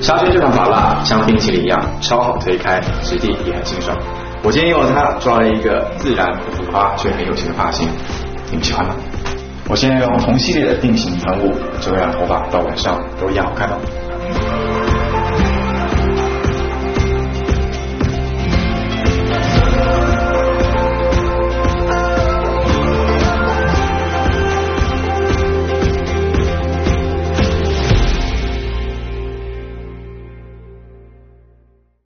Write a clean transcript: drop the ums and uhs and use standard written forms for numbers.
沙宣这款发蜡像冰淇淋一样超好推开，质地也很清爽。我今天用了它抓了一个自然不浮夸却很有型的发型，你们喜欢吗？我现在用同系列的定型喷雾，就会让头发到晚上都一样好看哦。